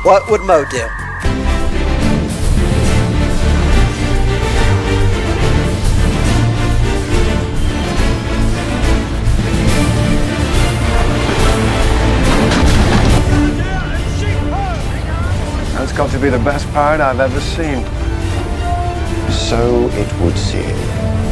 What would Mo do? That's got to be the best parade I've ever seen. So it would seem.